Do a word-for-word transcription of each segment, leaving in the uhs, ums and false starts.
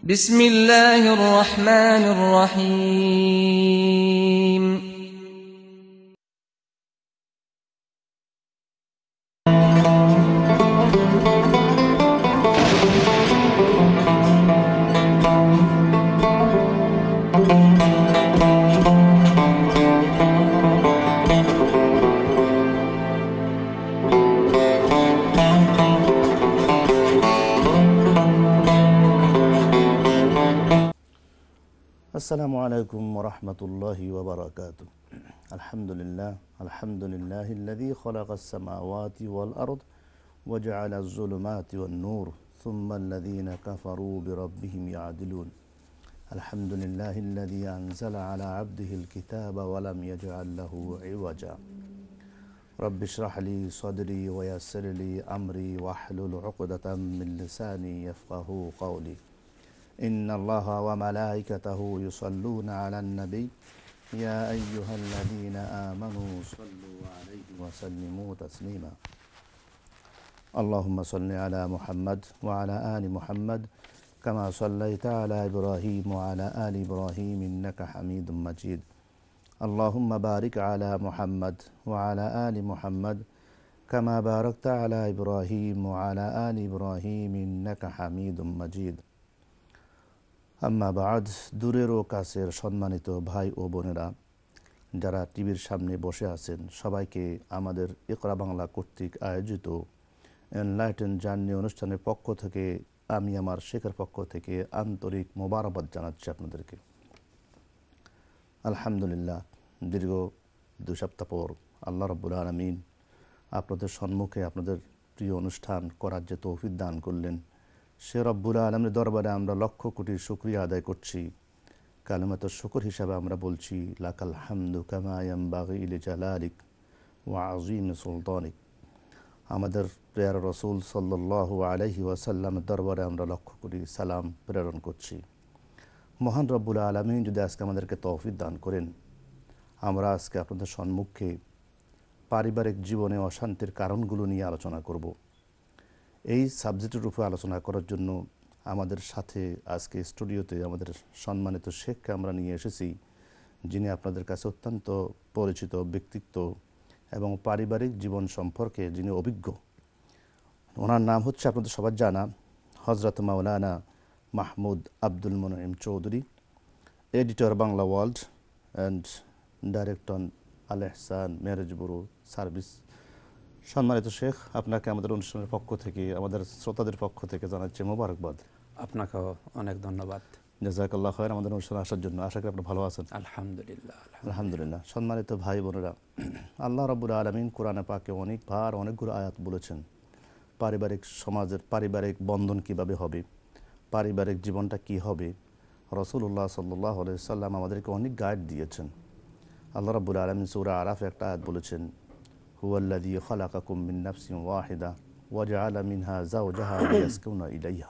بسم الله الرحمن الرحيم السلام عليكم ورحمة الله وبركاته. الحمد لله الحمد لله الذي خلق السماوات والأرض وجعل الظلمات والنور ثم الذين كفروا بربهم يعدلون. الحمد لله الذي أنزل على عبده الكتاب ولم يجعل له عوجا. رب اشرح لي صدري ويسر لي أمري واحلل عقدة من لساني يفقه قولي. إن الله وملائكته يصلون على النبي يا أيها الذين آمنوا صلوا عليه وسلموا تسليما. اللهم صل على محمد وعلى آل محمد كما صليت على إبراهيم وعلى آل إبراهيم إنك حميد مجيد. اللهم بارك على محمد وعلى آل محمد كما باركت على إبراهيم وعلى آل إبراهيم إنك حميد مجيد. আম্মা বাদ, দূরের ও কাছের সম্মানিত ভাই ও বোনেরা যারা টিভির সামনে বসে আছেন, সবাইকে আমাদের ইকরা বাংলা কর্তৃক আয়োজিত এনলাইটেন্ড জার্নি অনুষ্ঠানের পক্ষ থেকে আমি আমার শেখের পক্ষ থেকে আন্তরিক মোবারকবাদ জানাচ্ছি আপনাদেরকে। আলহামদুলিল্লাহ, দীর্ঘ দুই সপ্তাহ পর আল্লাহ রাব্বুল আলামিন আপনাদের সম্মুখে আপনাদের প্রিয় অনুষ্ঠান করার যে তৌফিক দান করলেন, সে রব্বুল আলামিনের দরবারে আমরা লক্ষ কোটি শুকরিয়া আদায় করছি। কালিমাতুশ শুকর হিসাবে আমরা বলছি লাকাল হামদু কামা ইয়ানবাগি লিজালালিক ওয়া আযীমি সুলতানিক। আমাদের প্রিয় রাসূল সাল্লাল্লাহু আলাইহি ওয়াসাল্লামের দরবারে আমরা লক্ষ কোটি সালাম প্রেরণ করছি। মহান রব্বুল আলামিন যদি আজকে আমাদেরকে তৌফিক দান করেন, আমরা আজকে আপনাদের সম্মুখে পারিবারিক জীবনে অশান্তির কারণগুলো নিয়ে আলোচনা করব। এই সাবজেক্টের উপর আলোচনা করার জন্য আমাদের সাথে আজকে স্টুডিওতে আমাদের সম্মানিত শেখকে আমরা নিয়ে এসেছি, যিনি আপনাদের কাছে অত্যন্ত পরিচিত ব্যক্তিত্ব এবং পারিবারিক জীবন সম্পর্কে যিনি অভিজ্ঞ। ওনার নাম হচ্ছে আপনাদের সবার জানা হযরত মাওলানা Mahmud Abdul Munim Chowdhury, editor Bangla world and director Al Ihsan marriage bureau service. সম্মানিত শেখ, আপনাকে আমাদের অনুষ্ঠানের পক্ষ থেকে, আমাদের শ্রোতাদের পক্ষ থেকে জানাচ্ছি মোবারকবাদ। আপনাকেও অনেক ধন্যবাদ। জাযাকাল্লাহ খায়র আমাদের অনুষ্ঠানে আসার জন্য। আশা করি আপনি ভালো আছেন। আলহামদুলিল্লাহ আলহামদুলিল্লাহ। সম্মানিত ভাই বোনেরা, আল্লাহ রাব্বুল আলামিন কোরআনে পাকে অনেকবার অনেকগুলো আয়াত বলেছেন পারিবারিক সমাজের পারিবারিক বন্ধন কিভাবে হবে, পারিবারিক জীবনটা কি হবে। রাসূলুল্লাহ সাল্লাল্লাহু আলাইহি সাল্লাম আমাদেরকে অনেক গাইড দিয়েছেন। আল্লাহ রাব্বুল আলামিন সূরা আরাফে একটা আয়াত বলেছেন, হুয়াল্লাযী খালাকাকুম মিন নাফসিন ওয়াহিদা ওয়া জাআলা মিনহা যাওজাহা লিয়াসকুনা ইলাইহা।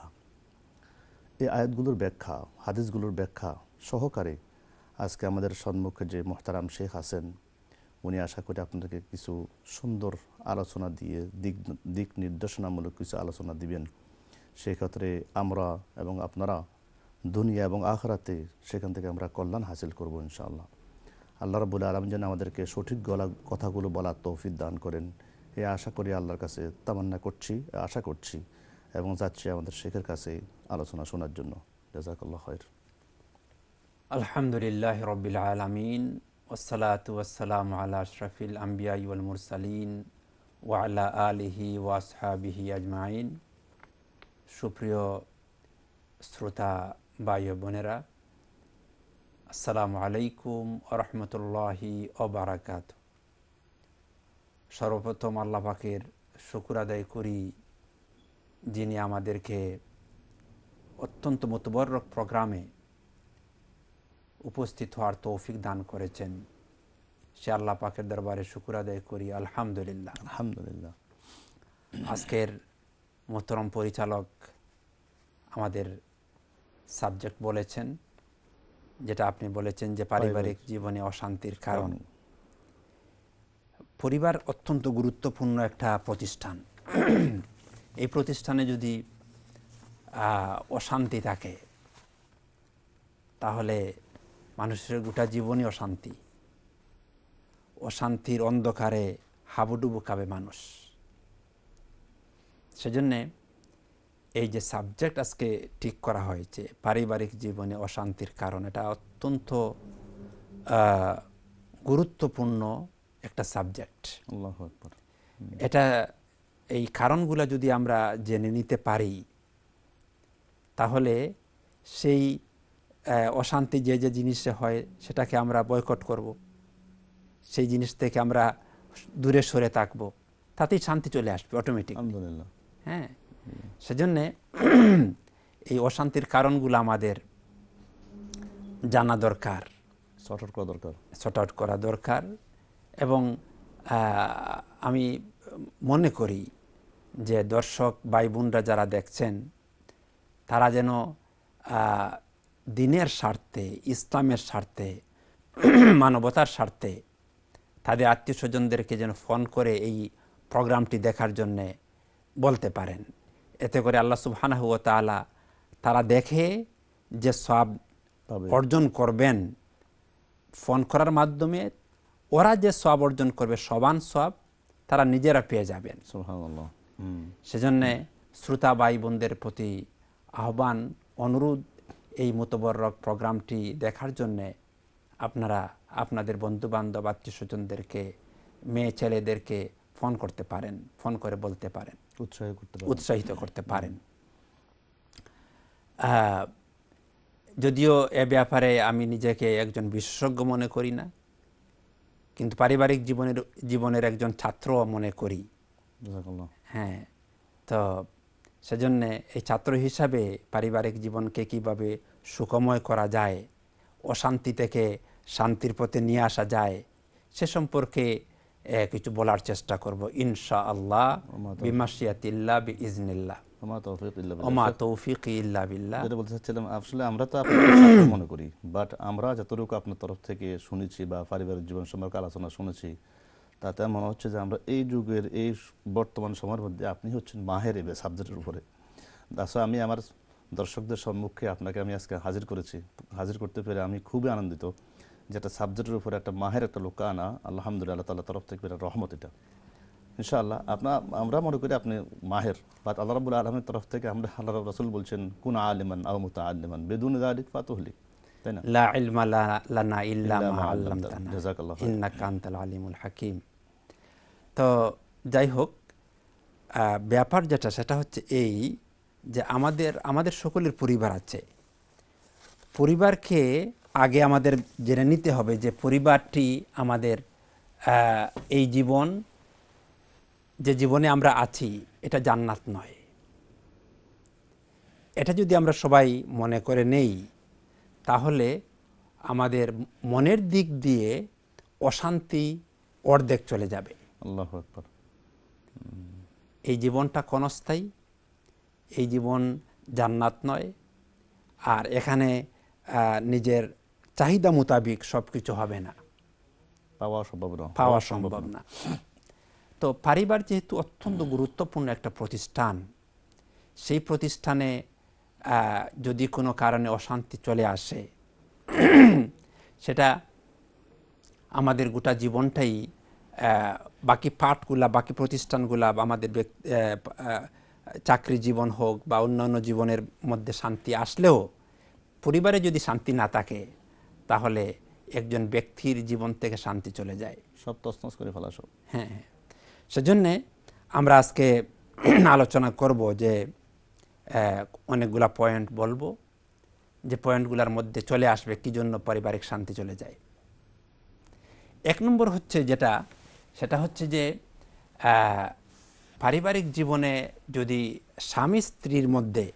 এই আয়াতগুলোর ব্যাখ্যা, হাদিসগুলোর ব্যাখ্যা সহকারে আজকে আমাদের সম্মুখে যে মুহতারাম শেখ আছেন, উনি আশা করি আপনাদেরকে কিছু সুন্দর আলোচনা দিয়ে দিক দিক নির্দেশনামূলক কিছু আলোচনা দিবেন। সেক্ষেত্রে আমরা এবং আপনারা দুনিয়া এবং আখিরাতে সেখান থেকে আমরা কল্যাণ হাসিল করব ইনশাআল্লাহ। আল্লাহ রাব্বুল আলামিন যেন আমাদেরকে সঠিক গলা কথাগুলো বলার তৌফিক দান করেন, এই আশা করি আল্লাহর কাছে তামান্না করছি, আশা করছি এবং যাচ্ছি আমাদের শেখের কাছে আলোচনা শোনার জন্য। জাযাকাল্লাহ খায়র। আলহামদুলিল্লাহি রাব্বিল আলামিন ওয়াসসালাতু ওয়াসসালামু আলা আশরাফিল আমবিয়া ওয়াল মুরসালিন ওয়া আলা আলিহি ওয়া আসহাবিহি আজমাইন। সুপ্রিয় শ্রোতা ভাই ও বোনেরা, আসসালামু আলাইকুম ওয়া রাহমাতুল্লাহি ওয়া বারাকাতুহু। সর্বপ্রথম আল্লাহ পাকের শুকর আদায় করি, যিনি আমাদেরকে অত্যন্ত মুতবরক প্রোগ্রামে উপস্থিত হওয়ার তৌফিক দান করেছেন। সে আল্লাহ পাকের দরবারে শুকর আদায় করি, আলহামদুলিল্লাহ। আলহামদুলিল্লাহ। আজকের মোহতরম পরিচালক আমাদের সাবজেক্ট বলেছেন, যেটা আপনি বলেছেন যে পারিবারিক জীবনে অশান্তির কারণ। পরিবার অত্যন্ত গুরুত্বপূর্ণ একটা প্রতিষ্ঠান। এই প্রতিষ্ঠানে যদি অশান্তি থাকে, তাহলে মানুষের গোটা জীবনই অশান্তি, অশান্তির অন্ধকারে হাবুডুবু খাবে মানুষ। সেজন্যে এই যে সাবজেক্ট আজকে ঠিক করা হয়েছে, পারিবারিক জীবনে অশান্তির কারণ, এটা অত্যন্ত গুরুত্বপূর্ণ একটা সাবজেক্ট। আল্লাহু আকবার। এটা এই কারণগুলো যদি আমরা জেনে নিতে পারি, তাহলে সেই অশান্তি যে যে জিনিসে হয় সেটাকে আমরা বয়কট করব, সেই জিনিস থেকে আমরা দূরে সরে থাকব, তাতেই শান্তি চলে আসবে অটোমেটিক। আলহামদুলিল্লাহ। হ্যাঁ, সেজন্যে এই অশান্তির কারণগুলো আমাদের জানা দরকার, সর্ট আউট করা দরকার সর্ট আউট করা দরকার। এবং আমি মনে করি যে দর্শক ভাই বোনরা যারা দেখছেন, তারা যেন দিনের স্বার্থে, ইসলামের স্বার্থে, মানবতার স্বার্থে তাদের আত্মীয় স্বজনদেরকে যেন ফোন করে এই প্রোগ্রামটি দেখার জন্যে বলতে পারেন। এতে করে আল্লাহ সুবহানাহু ওয়া তাআলা তারা দেখে যে সওয়াব অর্জন করবেন ফোন করার মাধ্যমে, ওরা যে সওয়াব অর্জন করবে সমান সওয়াব তারা নিজেরা পেয়ে যাবেন। সুবহানাল্লাহ। সেজন্যে শ্রোতা ভাই বোনদের প্রতি আহ্বান, অনুরোধ, এই মুতবরক প্রোগ্রামটি দেখার জন্যে আপনারা আপনাদের বন্ধু বান্ধব, আত্মীয় স্বজনদেরকে, মেয়ে ছেলেদেরকে ফোন করতে পারেন, ফোন করে বলতে পারেন, উৎসাহিত করতে পারেন, উৎসাহিত করতে পারেন। যদিও এ ব্যাপারে আমি নিজেকে একজন বিশেষজ্ঞ মনে করি না, কিন্তু পারিবারিক জীবনের জীবনের একজন ছাত্র মনে করি। হ্যাঁ, তো সেজন্য এই ছাত্র হিসাবে পারিবারিক জীবনকে কিভাবে সুখময় করা যায়, অশান্তি থেকে শান্তির পথে নিয়ে আসা যায়, সে সম্পর্কে কিছু বলার চেষ্টা করব ইনশাআল্লাহ, বিমাশিয়াতিল্লাহ বিইজনিল্লাহ, ওমা তৌফিক ইল্লা বিল্লাহ। যেটা বলতে চাচ্ছিলাম, আসলে আমরা তো আপনাকে মনে করি, বাট আমরা যতটুকু আপনার তরফ থেকে শুনেছি বা পারিবারিক জীবন সম্পর্কে আলোচনা শুনেছি, তাতে মনে হচ্ছে যে আমরা এই যুগের, এই বর্তমান সময়ের মধ্যে আপনি হচ্ছেন মাহের এই সাবজেক্টের উপরে। আসলে আমি আমার দর্শকদের সম্মুখে আপনাকে আমি আজকে হাজির করেছি, হাজির করতে পেরে আমি খুবই আনন্দিত। যেটা সাবজেক্টের উপরে একটা মাহের একটা লোক আনা, আলহামদুলিল্লাহ তাআলার তরফ থেকে একটা রহমত। এটা ইনশাআল্লাহ আপনার, আমরা মনে করি আপনি মাহের, বাট আল্লাহ রাব্বুল আলামিনের তরফ থেকে আমরা, আল্লাহ রাসূল বলছেন কুন আলিমান আও মুতাআল্লিমান বিদুনি যালিক ফাতুহলি, তাই না? লা ইলমা লানা ইল্লা মা আল্লামতানা ইন্নাকা আনতাল আলিমুল হাকিম। তো যাই হোক, ব্যাপার যেটা সেটা হচ্ছে এই যে আমাদের আমাদের সকলের পরিবার আছে। পরিবারকে আগে আমাদের জেনে নিতে হবে যে পরিবারটি আমাদের এই জীবন, যে জীবনে আমরা আছি, এটা জান্নাত নয়। এটা যদি আমরা সবাই মনে করে নেই, তাহলে আমাদের মনের দিক দিয়ে অশান্তি অর্ধেক চলে যাবে। আল্লাহু আকবার। এই জীবনটা ক্ষণস্থায়ী, এই জীবন জান্নাত নয়, আর এখানে নিজের চাহিদা মোতাবিক সব কিছু হবে না, পাওয়া সম্ভব না, পাওয়া সম্ভব না। তো পরিবার যেহেতু অত্যন্ত গুরুত্বপূর্ণ একটা প্রতিষ্ঠান, সেই প্রতিষ্ঠানে যদি কোনো কারণে অশান্তি চলে আসে, সেটা আমাদের গোটা জীবনটাই, বাকি পার্টগুলা, বাকি প্রতিষ্ঠানগুলা, আমাদের চাকরি জীবন হোক বা অন্যান্য জীবনের মধ্যে শান্তি আসলেও পরিবারে যদি শান্তি না থাকে, তাহলে একজন ব্যক্তির জীবন থেকে শান্তি চলে যায়, সব তছনছ করে ফেলা সব। হ্যাঁ, সেজন্যে আমরা আজকে আলোচনা করব যে অনেকগুলা পয়েন্ট বলবো, যে পয়েন্টগুলোর মধ্যে চলে আসবে কি জন্য পারিবারিক শান্তি চলে যায়। এক নম্বর হচ্ছে যেটা, সেটা হচ্ছে যে পারিবারিক জীবনে যদি স্বামী স্ত্রীর মধ্যে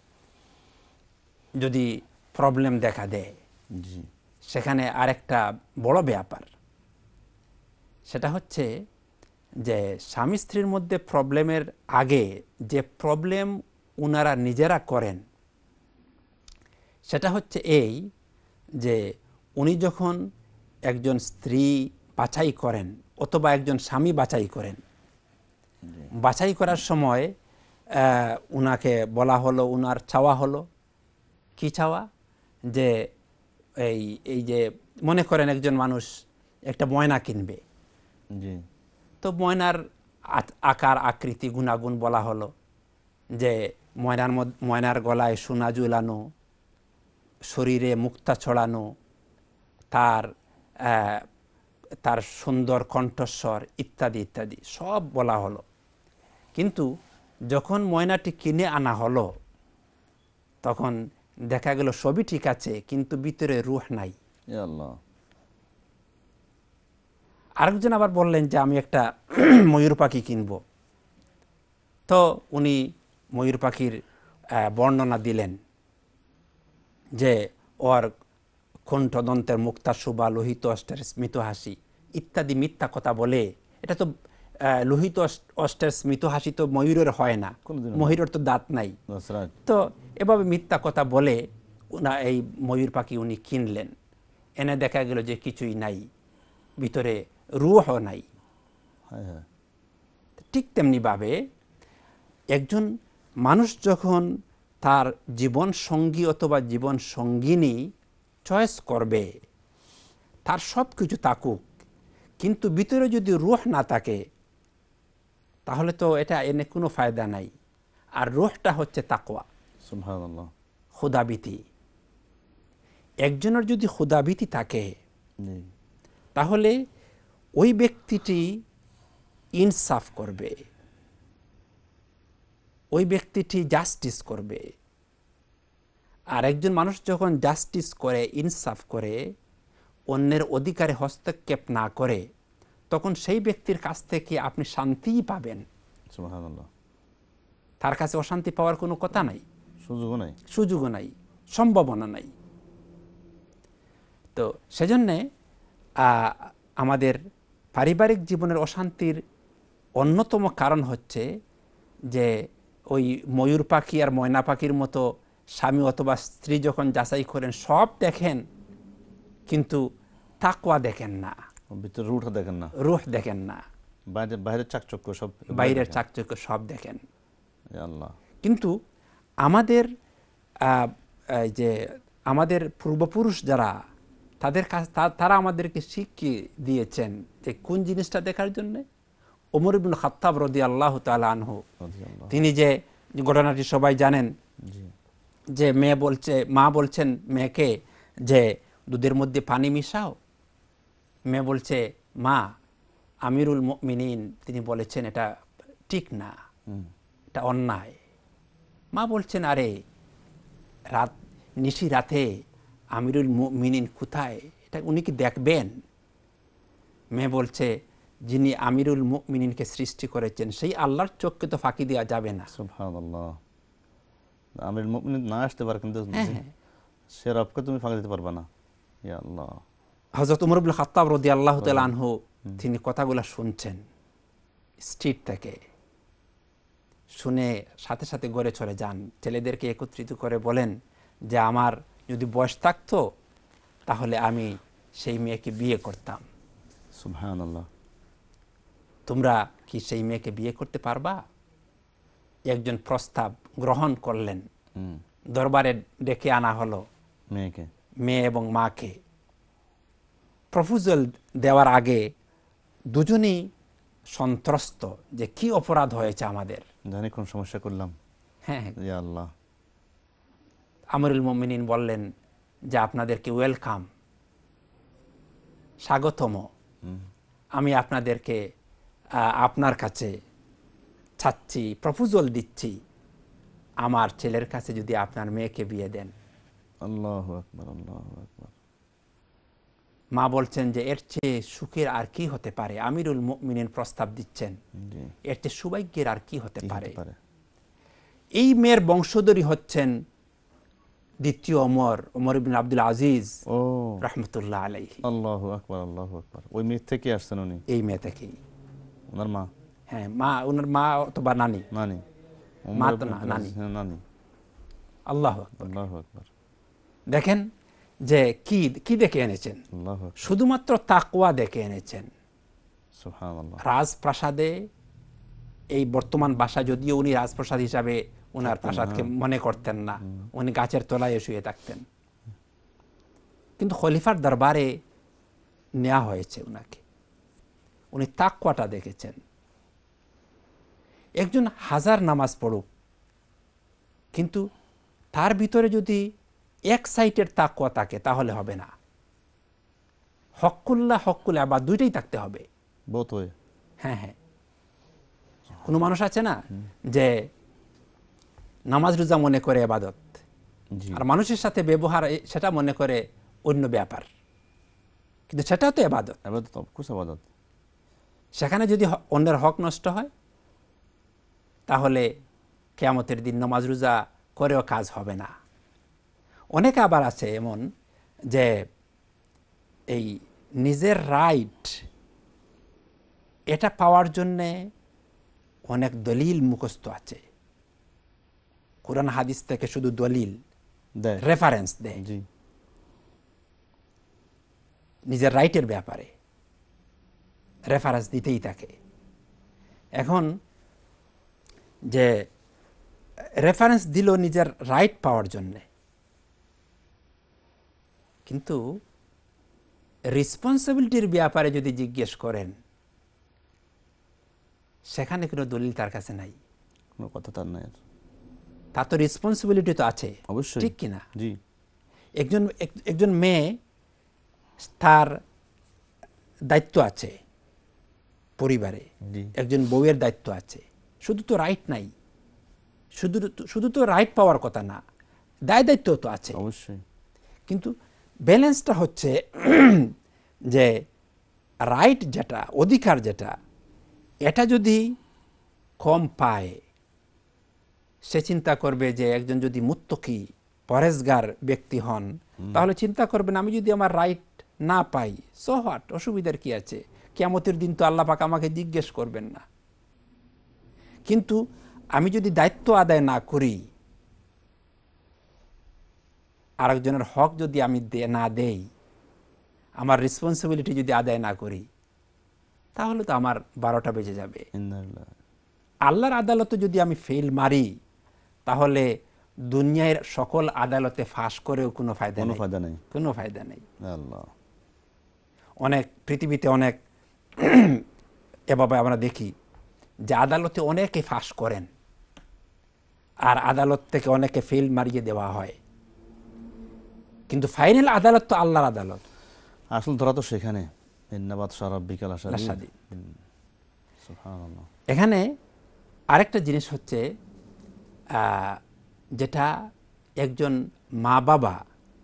যদি প্রবলেম দেখা দেয়, সেখানে আরেকটা বড় ব্যাপার, সেটা হচ্ছে যে স্বামী স্ত্রীর মধ্যে প্রবলেমের আগে যে প্রবলেম ওনারা নিজেরা করেন, সেটা হচ্ছে এই যে উনি যখন একজন স্ত্রী বাছাই করেন অথবা একজন স্বামী বাছাই করেন, বাছাই করার সময় উনাকে বলা হলো, উনার চাওয়া হলো কি চাওয়া, যে এই এই যে মনে করেন একজন মানুষ একটা ময়না কিনবে, জি, তো ময়নার আকার আকৃতি গুণাগুণ বলা হলো যে ময়নার ময়নার গলায় সোনা ঝুলানো, শরীরে মুক্তা ছড়ানো, তার তার সুন্দর কণ্ঠস্বর ইত্যাদি ইত্যাদি সব বলা হলো। কিন্তু যখন ময়নাটি কিনে আনা হলো তখন দেখা গেল সবই ঠিক আছে, কিন্তু ভিতরে রূহ নাই। আল্লাহ। আরেকজন আবার বললেন যে আমি একটা ময়ূর পাখি কিনব, তো উনি ময়ূর পাখির বর্ণনা দিলেন যে ওর কণ্ঠদন্তের মুক্তা শোভা, লোহিত অষ্টের স্মিত হাসি ইত্যাদি মিথ্যা কথা বলে। এটা তো লোহিত অষ্টের স্মিত হাসি তো ময়ূরের হয় না, ময়ূরের তো দাঁত নাই, তো এভাবে মিথ্যা কথা বলে উনা এই ময়ূর পাখি উনি কিনলেন। এনে দেখা গেল যে কিছুই নাই, ভিতরে রূহ নাই। ঠিক তেমনি ভাবে একজন মানুষ যখন তার জীবন সঙ্গী অথবা জীবন সঙ্গিনী চয়েস করবে, তার সব কিছু থাকুক, কিন্তু ভিতরে যদি রূহ না থাকে তাহলে তো এটা এনে কোনো ফায়দা নাই। আর রূহটা হচ্ছে তাকওয়া, সুবহানাল্লাহ, খোদাভীতি। একজনের যদি খোদাভীতি থাকে তাহলে ওই ব্যক্তিটি ইনসাফ করবে, ওই ব্যক্তিটি জাস্টিস করবে। আর একজন মানুষ যখন জাস্টিস করে, ইনসাফ করে, অন্যের অধিকারে হস্তক্ষেপ না করে, তখন সেই ব্যক্তির কাছ থেকে আপনি শান্তিই পাবেন। সুবহানাল্লাহ। তার কাছে অশান্তি পাওয়ার কোনো কথা নাই, সুযোগও নাই, সুযোগও নাই, সম্ভাবনা নাই। তো সেজন্যে আমাদের পারিবারিক জীবনের অশান্তির অন্যতম কারণ হচ্ছে যে ওই ময়ূর পাখি আর ময়না পাখির মতো স্বামী অথবা স্ত্রী যখন যাচাই করেন সব দেখেন, কিন্তু তাকওয়া দেখেন না, ভিতরে রূহ দেখেন না, রূহ দেখেন না, বাইরে বাইরের চাকচক্য সব, বাইরের চাকচক্য সব দেখেন। আল্লাহ। কিন্তু আমাদের যে আমাদের পূর্বপুরুষ যারা, তাদের কাছে তারা আমাদেরকে শিখিয়ে দিয়েছেন যে কোন জিনিসটা দেখার জন্য। ওমর ইবনে খাত্তাব রাদিয়াল্লাহু তাআলা আনহু, তিনি যে ঘটনাটি সবাই জানেন, যে মেয়ে বলছে, মা বলছেন মেয়েকে যে দুধের মধ্যে পানি মিশাও। মেয়ে বলছে মা, আমিরুল মুমিনিন তিনি বলেছেন এটা ঠিক না, এটা অন্যায়। মা বলছেন আরে রাত নিশি রাতে আমিরুল মুমিনিন কোথায়, এটা উনি কি দেখবেন? মেয়ে বলছে যিনি আমিরুল মুমিনিনকে সৃষ্টি করেছেন সেই আল্লাহর চোখকে তো ফাঁকি দেওয়া যাবে না। সুবহানাল্লাহ। আমিরুল মুমিনিন না আসতে পারে, কিন্তু সে রবকে তুমি ফাঁকি দিতে পারবে না। ইয়া আল্লাহ। হযরত ওমর ইবনে খাত্তাব রাদিয়াল্লাহু তাআলা আনহু তিনি কথাগুলো শুনছেন স্ট্রিট থেকে, শুনে সাথে সাথে ঘরে চলে যান, ছেলেদেরকে একত্রিত করে বলেন যে আমার যদি বয়স থাকতো তাহলে আমি সেই মেয়েকে বিয়ে করতাম। সুবহানাল্লাহ। তোমরা কি সেই মেয়েকে বিয়ে করতে পারবা? একজন প্রস্তাব গ্রহণ করলেন, দরবারে ডেকে আনা হলো মেয়েকে, মেয়ে এবং মাকে। প্রপোজাল দেওয়ার আগে দুজনেই সন্ত্রস্ত যে কি অপরাধ হয়েছে আমাদের, জানি কোন সমস্যা করলাম। হ্যাঁ, ইয়া আল্লাহ। আমিরুল মুমিনিন বললেন যে আপনাদেরকে ওয়েলকাম, স্বাগতম, আমি আপনাদেরকে আপনার কাছে চাচ্ছি, প্রপোজাল দিচ্ছি, আমার ছেলের কাছে যদি আপনার মেয়েকে বিয়ে দেন। আল্লাহু আকবার, আল্লাহু আকবার। মা বলছেন যে এর চেয়ে সুখের আর কি হতে পারে? আমিরুল মুমিনিন প্রস্তাব দিচ্ছেন, এর চেয়ে সৌভাগ্যের আর কি হতে পারে? এই মেয়ের বংশধরী হচ্ছেন দ্বিতীয় ওমর, ওমর ইবনে আব্দুল আজিজ রাহমাতুল্লাহ আলাইহি। আল্লাহু আকবার, আল্লাহু আকবার। ওই মেয়ে থেকে আসছেন উনি? এই মেয়ে থেকেই। ওনার মা? হ্যাঁ, মা, ওনার মা অথবা নানি। নানি, মা তো না, নানি। নানি। আল্লাহু আকবার, আল্লাহু আকবার। দেখেন যে কি কি দেখে এনেছেন, শুধুমাত্র তাকওয়া দেখে এনেছেন। সুবহানাল্লাহ। রাজপ্রাসাদে, এই বর্তমান ভাষা যদিও উনি রাজপ্রাসাদ হিসাবে ওনার প্রাসাদকে মনে করতেন না, উনি গাছের তলায় শুয়ে থাকতেন। কিন্তু খলিফার দরবারে নেওয়া হয়েছে উনাকে, উনি তাকওয়াটা দেখেছেন। একজন হাজার নামাজ পড়ুক, কিন্তু তার ভিতরে যদি এক সাইটের তাকওয়া থাকে তাহলে হবে না। হক্কুল্লাহ হক্কুল আবার দুইটাই থাকতে হবে। হ্যাঁ হ্যাঁ, কোনো মানুষ আছে না যে নামাজ রোজা মনে করে ইবাদত, আর মানুষের সাথে ব্যবহার সেটা মনে করে অন্য ব্যাপার, কিন্তু সেটাও তো ইবাদত। সেখানে যদি অন্যের হক নষ্ট হয় তাহলে কিয়ামতের দিন নামাজ রোজা করেও কাজ হবে না। অনেকে আবার আছে এমন যে এই নিজের রাইট এটা পাওয়ার জন্যে অনেক দলিল মুখস্থ আছে, কোরআন হাদিস থেকে শুধু দলিল রেফারেন্স দেয় নিজের রাইটের ব্যাপারে, রেফারেন্স দিতেই থাকে। এখন যে রেফারেন্স দিল নিজের রাইট পাওয়ার জন্যে, কিন্তু রেসপন্সিবিলিটির ব্যাপারে যদি জিজ্ঞেস করেন সেখানে কোনো দলিল তার কাছে নাই, কোনো কথা তার নাই। তার তো রেসপন্সিবিলিটি তো আছে অবশ্যই, ঠিক কিনা? জি। একজন একজন মেয়ে, তার দায়িত্ব আছে পরিবারে, একজন বউয়ের দায়িত্ব আছে, শুধু তো রাইট নাই, শুধু শুধু তো রাইট পাওয়ার কথা না, দায় দায়িত্ব তো আছে অবশ্যই। কিন্তু ব্যালেন্সটা হচ্ছে যে রাইট যেটা, অধিকার যেটা, এটা যদি কম পায় সে চিন্তা করবে যে একজন যদি মুত্তকি পরেজগার ব্যক্তি হন তাহলে চিন্তা করবেন আমি যদি আমার রাইট না পাই সো হোয়াট, অসুবিধার কি আছে, কিয়ামতের দিন তো আল্লাহ পাক আমাকে জিজ্ঞেস করবেন না। কিন্তু আমি যদি দায়িত্ব আদায় না করি, আরেকজনের হক যদি আমি না দেই, আমার রেসপন্সিবিলিটি যদি আদায় না করি, তাহলে তো আমার বারোটা বেজে যাবে। আল্লাহর আদালতে যদি আমি ফেল মারি তাহলে দুনিয়ার সকল আদালতে ফাঁস করেও কোনো ফায়দা নেই, কোনো ফায়দা নেই। অনেক পৃথিবীতে অনেক এভাবে আমরা দেখি যে আদালতে অনেকে ফাঁস করেন আর আদালত থেকে অনেকে ফেল মারিয়ে দেওয়া হয়, কিন্তু ফাইনাল আদালত তো আল্লাহর আদালত, আসল ধরা তো সেখানে। এখানে আরেকটা জিনিস হচ্ছে যেটা একজন মা বাবা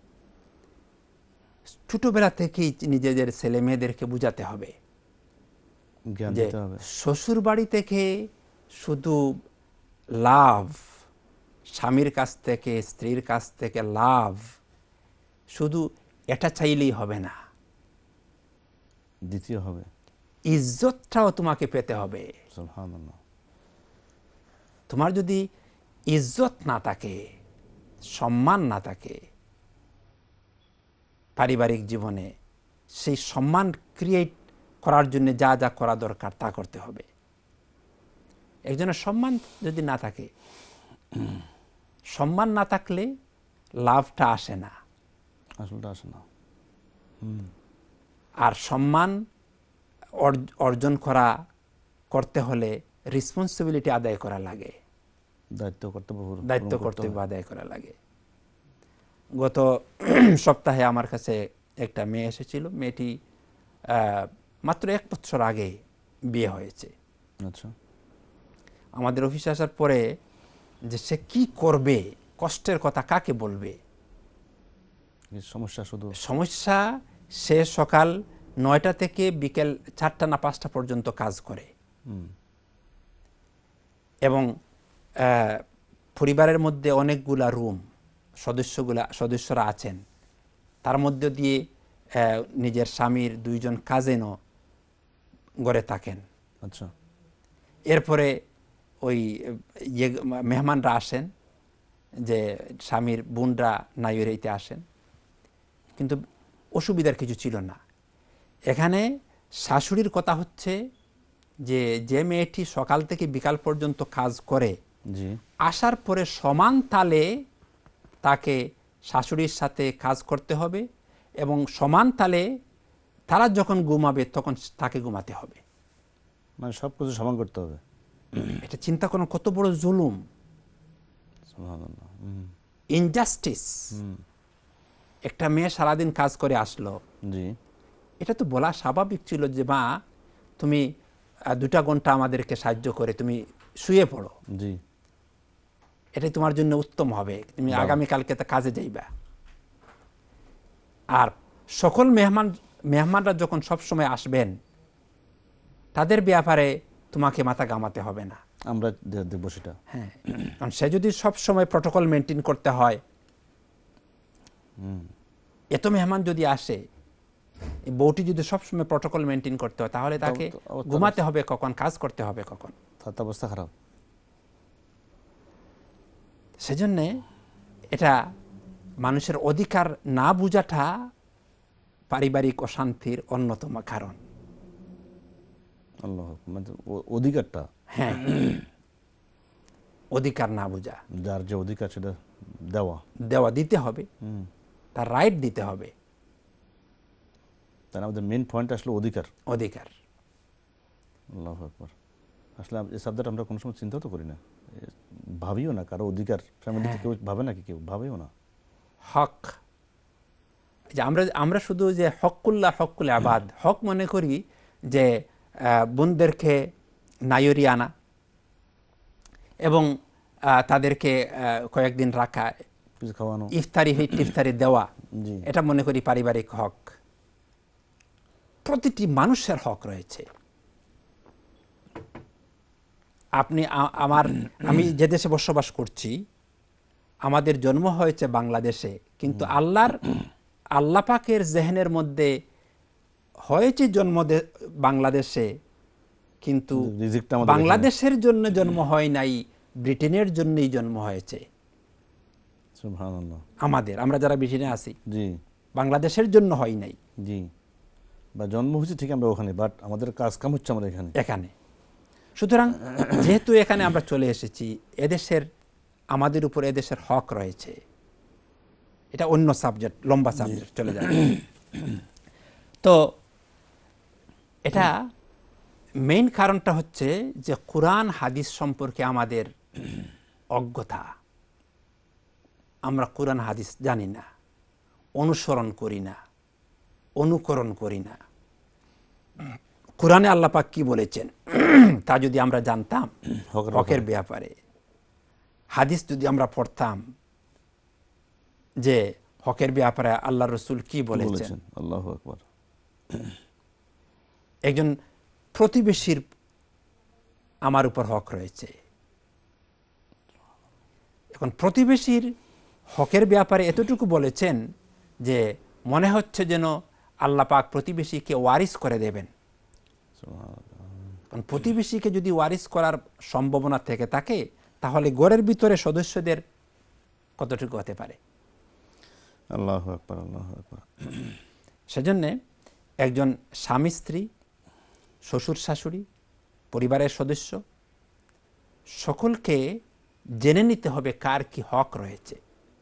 ছোটবেলা থেকেই নিজেদের ছেলে মেয়েদেরকে বুঝাতে হবে যে শ্বশুর বাড়ি থেকে শুধু লাভ, স্বামীর কাছ থেকে স্ত্রীর কাছ থেকে লাভ, শুধু এটা চাইলেই হবে না, দ্বিতীয় হবে ইজ্জতটাও তোমাকে পেতে হবে। সুবহানাল্লাহ। তোমার যদি ইজ্জত না থাকে, সম্মান না থাকে পারিবারিক জীবনে, সেই সম্মান ক্রিয়েট করার জন্য যা যা করা দরকার তা করতে হবে। একজনের সম্মান যদি না থাকে, সম্মান না থাকলে লাভটা আসে না, আসলটা আসে না। আর সম্মান অর্জন করা করতে হলে রেসপন্সিবিলিটি আদায় করা লাগে, দায়িত্ব কর্তব্য দায়িত্ব কর্তব্য আদায় করা লাগে। গত সপ্তাহে আমার কাছে একটা মেয়ে এসেছিল, মেয়েটি মাত্র এক বছর আগে বিয়ে হয়েছে। আচ্ছা। আমাদের অফিসে আসার পরে যে সে কি করবে, কষ্টের কথা কাকে বলবে, সমস্যা শুধু সমস্যা। সে সকাল নয়টা থেকে বিকেল চারটা না পাঁচটা পর্যন্ত কাজ করে এবং পরিবারের মধ্যে অনেকগুলা রুম, সদস্যগুলা সদস্যরা আছেন, তার মধ্যে দিয়ে নিজের স্বামীর দুইজন কাজিনও গড়ে থাকেন। আচ্ছা। এরপরে ওই ইয়ে মেহমানরা আসেন, যে স্বামীর বোনরা নাইরেইতে আসেন, কিন্তু অসুবিধার কিছু ছিল না। এখানে শাশুড়ির কথা হচ্ছে যে যে মেয়েটি সকাল থেকে বিকাল পর্যন্ত কাজ করে, আসার পরে সমান তালে তাকে শাশুড়ির সাথে কাজ করতে হবে এবং সমান তালে তারা যখন ঘুমাবে তখন তাকে ঘুমাতে হবে, মানে সব কিছু সমান করতে হবে। এটা চিন্তা করুন কত বড় জুলুম, ইনজাস্টিস। একটা মেয়ে সারাদিন কাজ করে আসলো, জি, এটা তো বলা স্বাভাবিক ছিল যে মা তুমি দুটা ঘন্টা আমাদেরকে সাহায্য করে তুমি শুয়ে পড়ো, জি, এটাই তোমার জন্য উত্তম হবে, তুমি আগামীকালকে তো কাজে যাইবা। আর সকল মেহমান মেহমানরা যখন সব সময় আসবেন তাদের ব্যাপারে তোমাকে মাথা ঘামাতে হবে না, আমরা দেখব সেটা। হ্যাঁ, কারণ সে যদি সব সময় প্রটোকল মেনটেন করতে হয়, এত মেহমান যদি আসে, বউটি যদি সবসময় প্রটোকল মেনটেন করতে হয়, তাহলে তাকে ঘুমাতে হবে কখন, কাজ করতে হবে কখন, তার অবস্থা খারাপ। সেজন্যে এটা মানুষের অধিকার না বুঝাটা পারিবারিক অশান্তির অন্যতম কারণ। আল্লাহ, মানে অধিকারটা, হ্যাঁ, অধিকার না বুঝা, যার যে অধিকার সেটা দেওয়া দেওয়া দিতে হবে, তার রাইট দিতে হবে। তার আমাদের মেইন পয়েন্ট আসলে অধিকার, অধিকার। আল্লাহু আকবার। আসলে এই সাবজেক্ট আমরা কোনো সময় চিন্তা তো করি না, ভাবিও না কারো অধিকার, ফ্যামিলিতে কেউ ভাবে নাকি, কেউ ভাবেও না। হক, যে আমরা আমরা শুধু যে হকুল্লাহ হকুল আবাদ, হক মনে করি যে বোনদেরকে নায়রি আনা এবং তাদেরকে কয়েকদিন রাখা, খাওয়ানো, ইফতারি ইফতারি দেওয়া, এটা মনে করি পারিবারিক হক। প্রতিটি মানুষের হক রয়েছে। আপনি আমার আমি যে দেশে বসবাস করছি, আমাদের জন্ম হয়েছে বাংলাদেশে, কিন্তু আল্লাহর আল্লাহ পাকের জেহেনের মধ্যে হয়েছে জন্ম বাংলাদেশে, কিন্তু বাংলাদেশের জন্য জন্ম হয় নাই, ব্রিটেনের জন্যই জন্ম হয়েছে। সুবহানাল্লাহ। আমাদের আমরা যারা ব্রিটেনে আছি, জি, বাংলাদেশের জন্য হয় নাই। জি, বা জন্ম হচ্ছে ঠিক আমরা ওখানে, বাট আমাদের কাজ কাম হচ্ছে আমাদের এখানে এখানে সুতরাং যেহেতু এখানে আমরা চলে এসেছি, এদেশের আমাদের উপর এদেশের হক রয়েছে। এটা অন্য সাবজেক্ট, লম্বা সাবজেক্ট, চলে যাবে। তো এটা মেইন কারণটা হচ্ছে যে কোরআন হাদিস সম্পর্কে আমাদের অজ্ঞতা। আমরা কোরআন হাদিস জানি না, অনুসরণ করি না, অনুকরণ করি না। কোরআনে আল্লাহ পাক কি বলেছেন তা যদি আমরা জানতাম হকের ব্যাপারে, হাদিস যদি আমরা পড়তাম যে হকের ব্যাপারে আল্লাহ রসুল কি বলেছেন। আল্লাহু আকবার। একজন প্রতিবেশীর আমার উপর হক রয়েছে। এখন প্রতিবেশীর হকের ব্যাপারে এতটুকু বলেছেন যে মনে হচ্ছে যেন আল্লাহ পাক প্রতিবেশীকে ওয়ারিস করে দেবেন। কারণ প্রতিবেশীকে যদি ওয়ারিস করার সম্ভাবনা থেকে থাকে, তাহলে ঘরের ভিতরে সদস্যদের কতটুকু হতে পারে। আল্লাহু আকবার, আল্লাহু আকবার। সেজন্য একজন স্বামী স্ত্রী, শ্বশুর শাশুড়ি, পরিবারের সদস্য সকলকে জেনে নিতে হবে কার কি হক রয়েছে।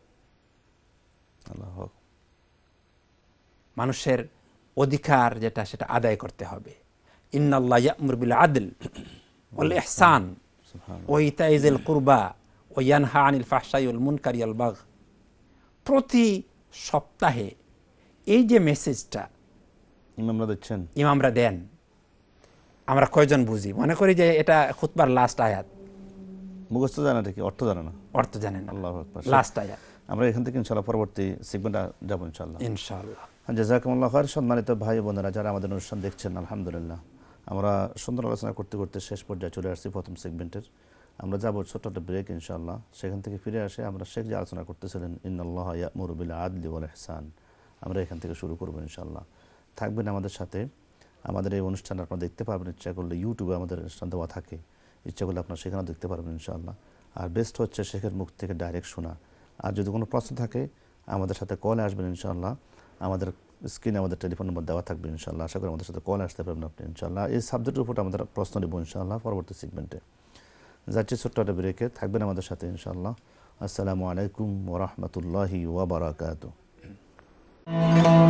মানুষের অধিকার যেটা, সেটা আদায় করতে হবে। ইন্নাল্লাহ ইয়া'মুরু বিল আদল ওয়াল ইহসান ওয়া ইতা'i যিল কুরবা ওয়া ইয়ানহা আনিল ফাহশাই ওয়াল মুনকারি ওয়াল বাগয়। প্রতি সপ্তাহে এই যে মেসেজটা ইমামরা দিচ্ছেন, ইমামরা দেন, আমরা কয়জন বুঝি? মনে করি যে এটা খুতবার লাস্ট আয়াত, মুখস্থ জানা নাকি অর্থ জানা না, অর্থ জানেন না। আল্লাহু আকবার। লাস্ট আয়াত। আমরা এখান থেকে ইনশাআল্লাহ পরবর্তী সেগমেন্টে যাব ইনশাআল্লাহ। ইনশাআল্লাহ। জাযাকুমুল্লাহু খাইর। সম্মানিত ভাই বোনেরা যারা আমাদের অনুষ্ঠান দেখছেন, আলহামদুলিল্লাহ আমরা সুন্দর আলোচনা করতে করতে শেষ পর্যায়ে চলে আসছি প্রথম সেগমেন্টের। আমরা যাব ছোট্ট একটা ব্রেক ইনশাআল্লাহ। সেখান থেকে ফিরে আসে আমরা শেখ যে আলোচনা করতেছিলেন ইন্নাল্লাহা ইয়া'মুরু বিল আদলি ওয়াল ইহসান, আমরা এখান থেকে শুরু করব ইনশাআল্লাহ। থাকবেন আমাদের সাথে। আমাদের এই অনুষ্ঠান আপনারা দেখতে পারবেন, ইচ্ছা করলে ইউটিউবে আমাদের অনুষ্ঠান দেওয়া থাকে, ইচ্ছা করলে আপনারা সেখানেও দেখতে পারবেন ইনশাআল্লাহ। আর বেস্ট হচ্ছে শেখের মুখ থেকে ডাইরেক্ট শোনা। আর যদি কোনো প্রশ্ন থাকে আমাদের সাথে কলে আসবেন ইনশাআল্লাহ। আমাদের স্ক্রিনে আমাদের টেলিফোন নম্বর দেওয়া থাকবে ইনশাআল্লাহ। আশা করি আমাদের সাথে কলে আসতে পারবেন আপনি ইনশাআল্লাহ। এই সাবজেক্টের উপর আমাদের প্রশ্ন নেব ইনশাআল্লাহ পরবর্তী সেগমেন্টে। যাচ্ছি ছোট্ট একটা ব্রেকে, থাকবেন আমাদের সাথে ইনশাআল্লাহ। আসসালামু আলাইকুম ওয়া রাহমাতুল্লাহি ওয়া বারাকাতুহু।